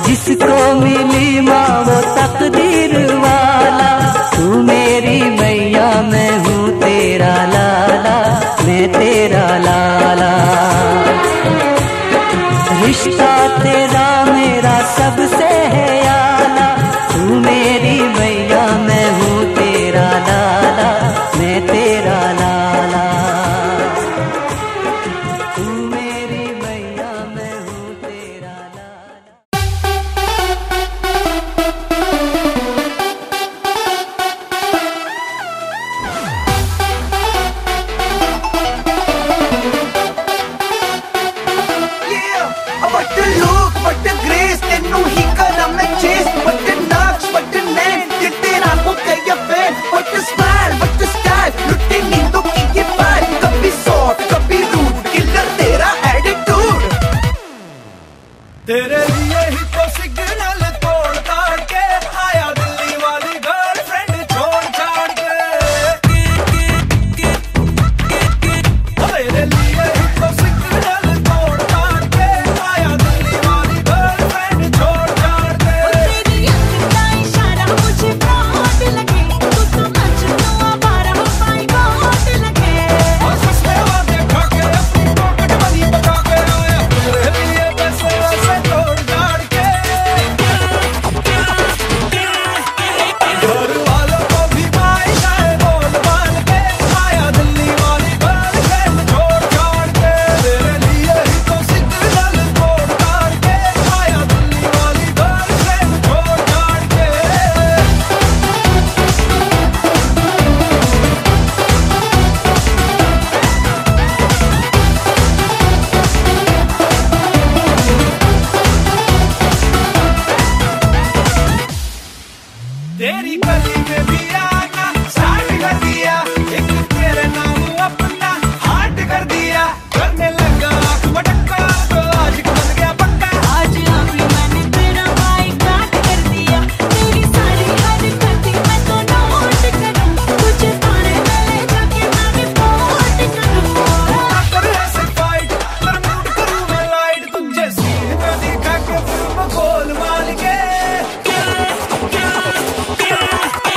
जिसको मिली माँ वो तकदीर वाला। तू मेरी मैया मैं हूँ तेरा लाला, मैं तेरा लाला। रिश्ता तेरा मेरा सबसे है आला। तू मेरी मैया मैं हूँ तेरा लाला, मैं तेरा लाला। तू मेरी मैया मैं हूँ तेरा लाला। But the look, but the grace, तेनू ही करा मैं chase. But the naqsh, but the name, ये तेरा हो गया fan. But the smile, but the style, लुटे नींदों की ये पाल. कभी soft, कभी rude, killer तेरा attitude. तेरे लिए ही तो सिग्नल तोड़ ताड़ के आया दिल्ली वाली गर्लफ्रेंड छोड़ छाड़ के। तेरे लिए ही तो सिग्नल तोड़ ताड़ के आया दिल्ली वाली गर्लफ्रेंड छोड़ छाड़ के। तेरी अखं का इशारा मुझे बहुत लगे, तू तो मजनू आवारा माय गॉड लगे। और सस्ते वादे खा के अपनी पॉकेट मनी बचा के आया तेरे लिए पैसे वैसे तोड़ छाड़ के। घर वालों को भी मायना है बोल बाल के आया दिल्ली वाली गर्लफ्रेंड छोड़ छाड़ के। तेरे लिए ही तो सिग्नल तोड़ ताड़ के आया दिल्ली वाली गर्लफ्रेंड छोड़ छाड़ के। तेरी गली में भी आना स्टार्ट कर दिया, एक तेरे नाम अपना हार्ट कर दिया। करने लगा आँख मटक्का तो आज बन गया पक्का। आज अभी मैंने तेरा बाइकाट कर दिया, तेरी सारी हरकतें मैं तो नोट करूं, तुझे थाने में ले जाके मैं रिपोर्ट करूं। कर ऐसे फाइट पर मूड करूं मैं लाइट, तुझे सीन में दिखा के फिल्म गोलमाल के।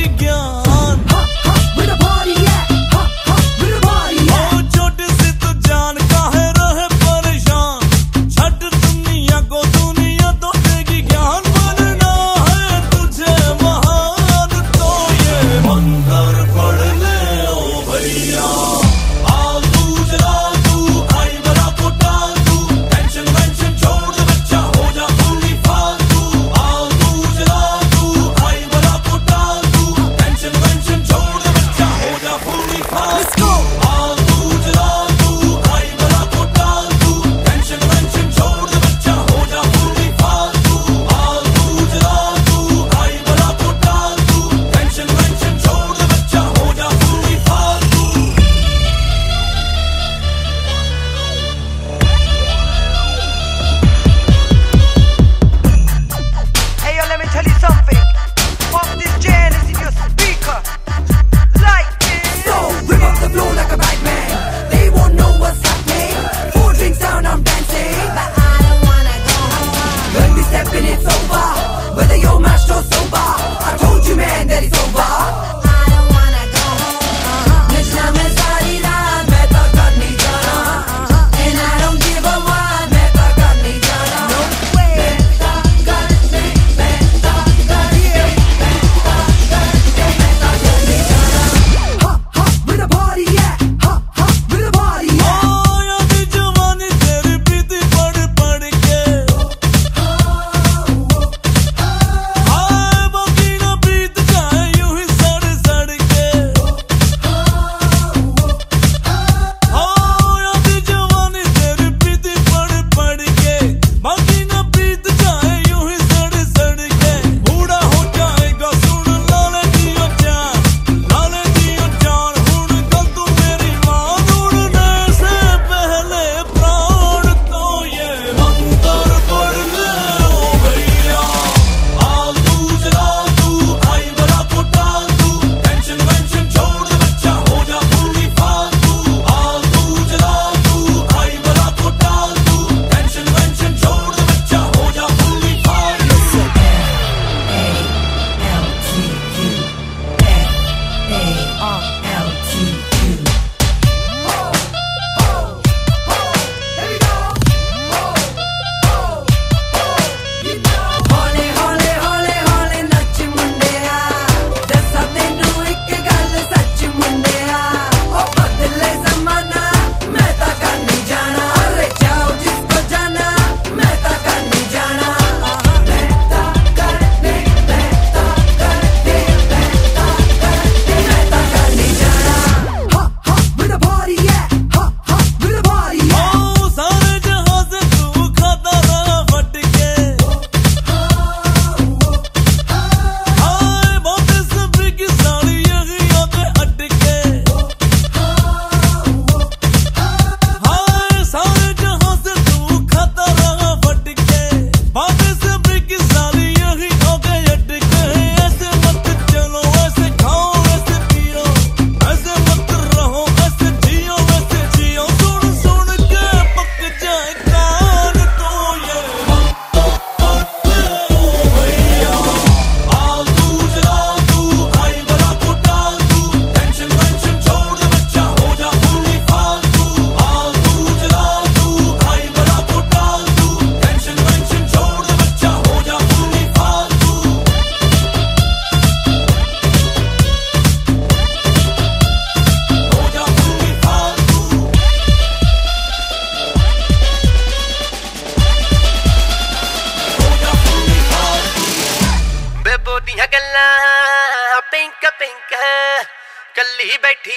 कल्ली बैठी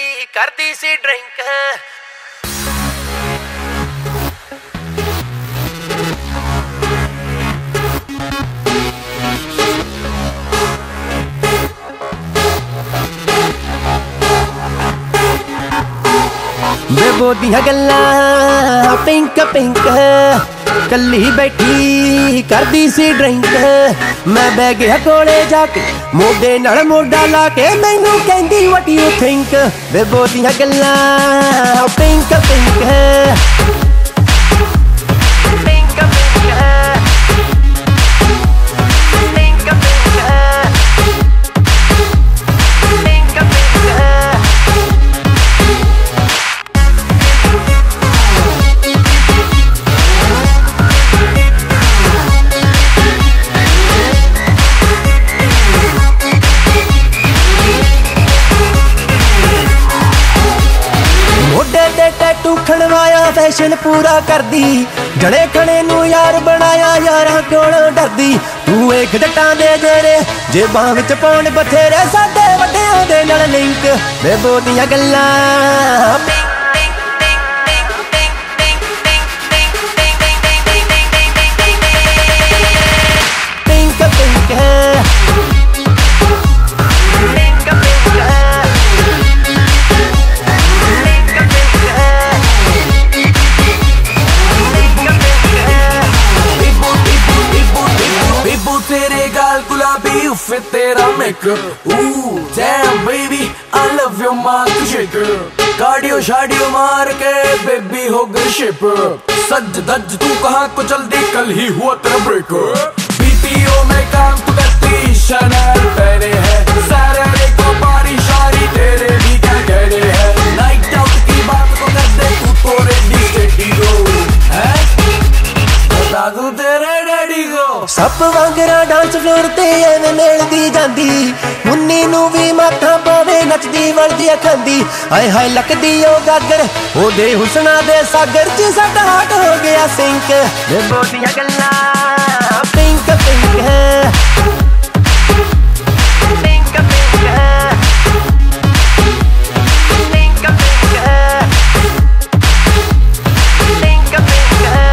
करदी सी ड्रिंक बेबो दियां गल्लां पिंक पिंक कल्ली बैठी करदी सी ड्रिंक मैं बह गया कोले जाके मोढे नाल मोढा ला के मैनू कहंदी व्हाट यू थिंक बेबो दियां गल्लां पिंक पिंक एक्सपेक्टेशन पूरा कर दी जड़े खड़े नू यार बनाया यारां कोलों डरदी तू एक जट्टां दे जेरे जेबां विच पाउण बथेरे साडे वड्डियां दे नाल लिंक बेबो दियां गल्लां Fit तेरा makeup, ooh damn baby, I love your mouth shaker. Cardio शाडियो मार के बेबी हो गई शेप सज धज तू कहाँ को जल्दी कल ही हुआ तेरा ब्रेकअप बीपीओ में काम तू करती शनल पहने है सैटरडे को बारी शारी तेरे भी क्या कहने हैं नाइट आउट की बात को कर दे तू तो रेडी स्टेडी हो है बता दूं तेरे डैडी को सप वांगरा डांस फ्लोर ते एवें मेलदी जांदी मुन्नी नू भी माथा पावे नचदी वलदी खांदी हाय हाय लकदी ओ गागर ओदे हुसना दे सागर च साडा हाट हो गया सिंक बेबो दियां गल्लां पिंक पिंक है पिंक पिंक है पिंक पिंक है पिंक पिंक है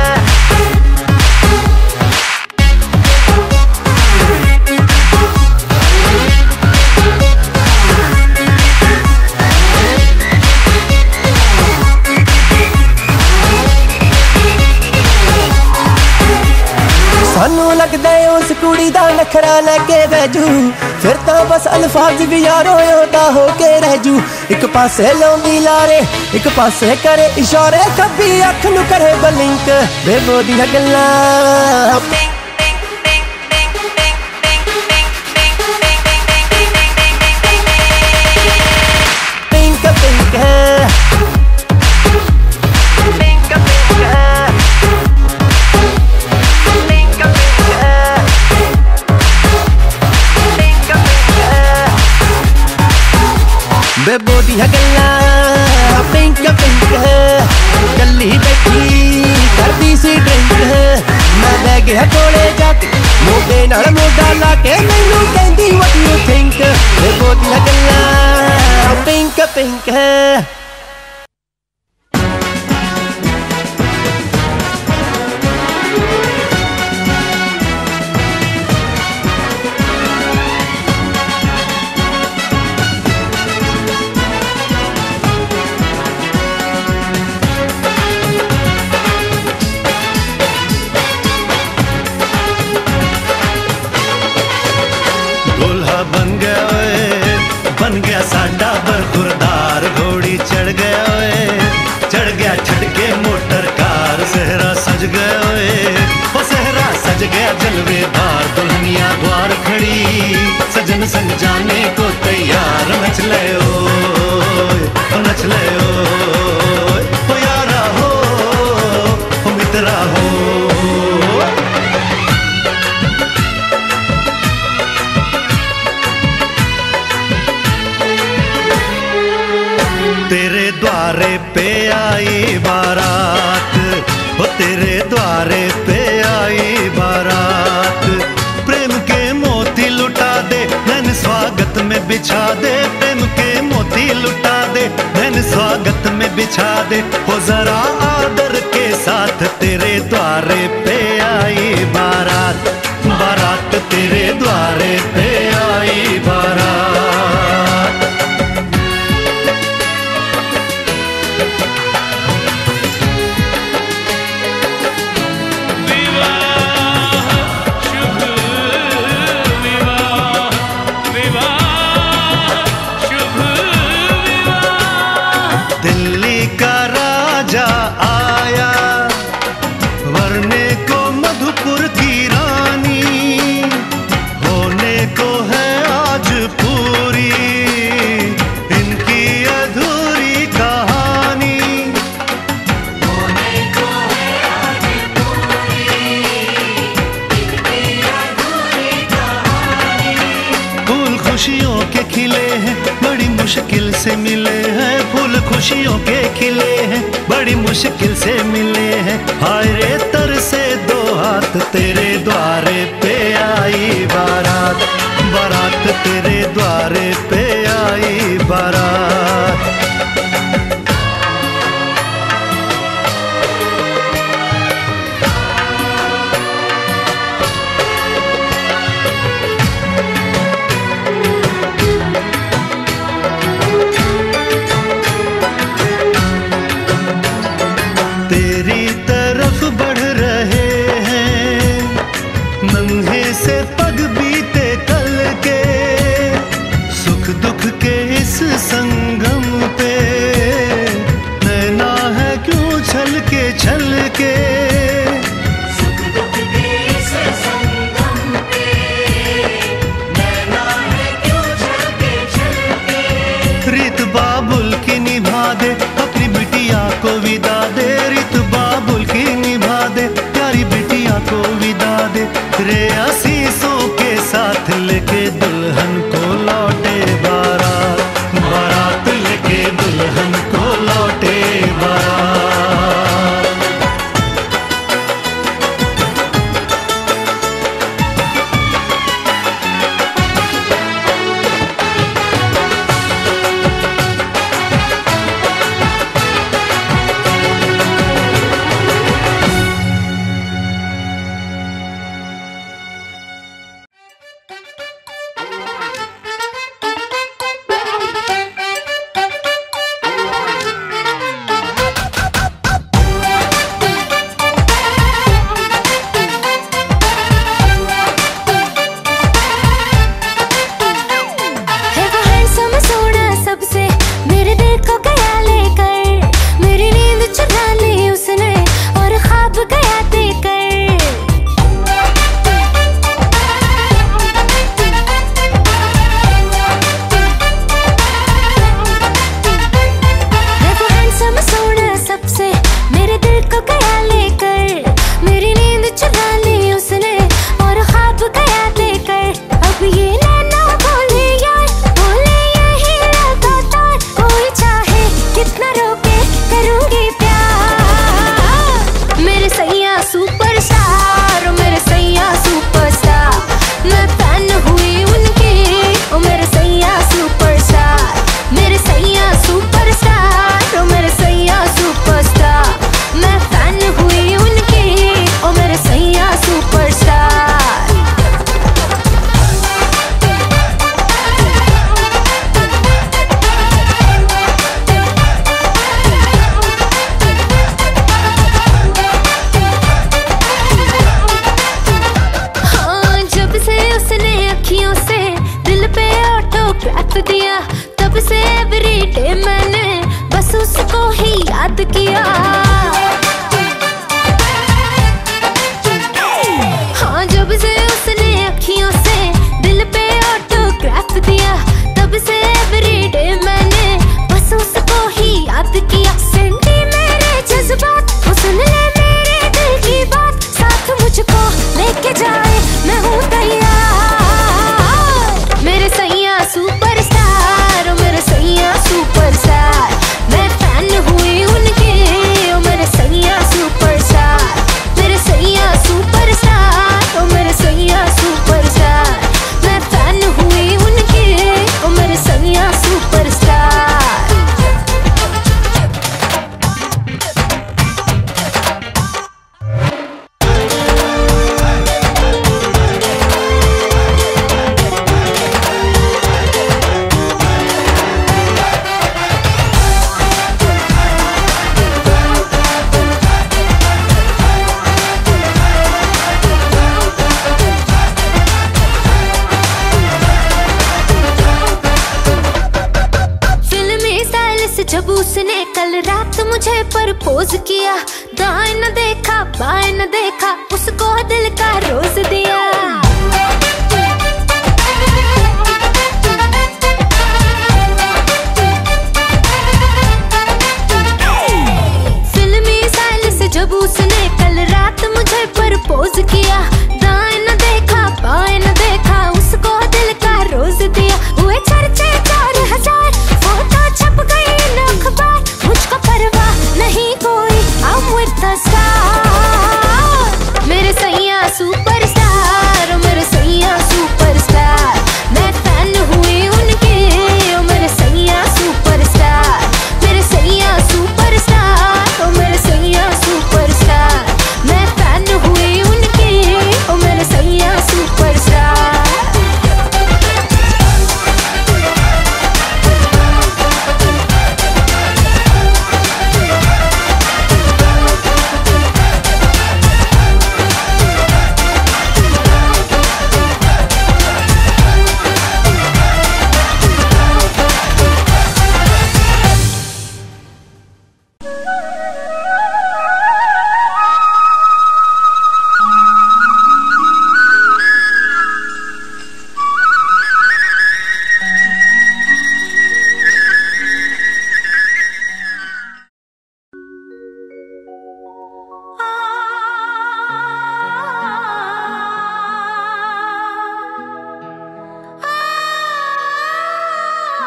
सानू लगदा है उस कुड़ी दा नखरा लेके बैजू फिर तां बस अल्फाज भी यारो ओदा हो के रहजू एक पासे लाउंदी लारे एक पासे करे इशारे खब्बी अख नू करे बलिंक बेबो दियां गल्लां पिंक पिंक है बेबो दियां गल्लां पिंक पिंक कल्ली बैठी करदी सी ड्रिंक मैं लै गया कोले जाके मोढे नाल मोढा ला के मैनू कहंदी व्हाट यू थिंक बेबो दियां गल्लां पिंक पिंक बन गया साडा बरखुरदार घोड़ी चढ़ गया छड़के मोटर कार सहरा सज गया वो सहरा सज गया जलवेदार दुल्हनिया द्वार खड़ी सजन संग जाने को तैयार नच ले ओ यारा हो मित्रा हो तेरे द्वारे पे आई बारात वो तेरे द्वारे पे आई बारात प्रेम के मोती लुटा दे नैन स्वागत में बिछा दे प्रेम के मोती लुटा दे नैन स्वागत में बिछा दे हो जरा आदर के साथ तेरे द्वारे पे आई बारात बारात तेरे द्वारे पे आई बारात मुश्किल से मिले हैं फूल खुशियों के खिले हैं बड़ी बड़ी मुश्किल से मिले हैं। हाय रे तरसे दो हाथ तेरे द्वारे पे आई बारात, बारात तेरे द्वारे पे आई बारात। तेरी तरफ बढ़ रहे हैं नन्हे से पग बीते कल के, सुख दुख के इस संगम पे नैना है क्यों छल के। सुख दुख के इस संगम पे नैना है क्यों छल के। रीत बाबुल की निभा दे अपनी बिटिया को विदा दे, रीत बाबुल की निभा दे प्यारी बिटिया को विदा दे। रे आशीषों के साथ लेके दुल्हन को लौटे बारात, बारात लेके दुल्हन को लौटे बारात। जब उसने कल रात मुझे प्रपोज किया, दाएं न देखा बाएं न देखा, उसको दिल का रोज दिया। फिल्मी स्टाइल से जब उसने कल रात मुझे प्रपोज किया, दाएं न देखा बाएं न देखा, उसको दिल का रोज दिया। हुए चर्चे 4000, फोटो छप गई अखबार, मुझको परवाह नहीं कोई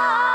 हाँ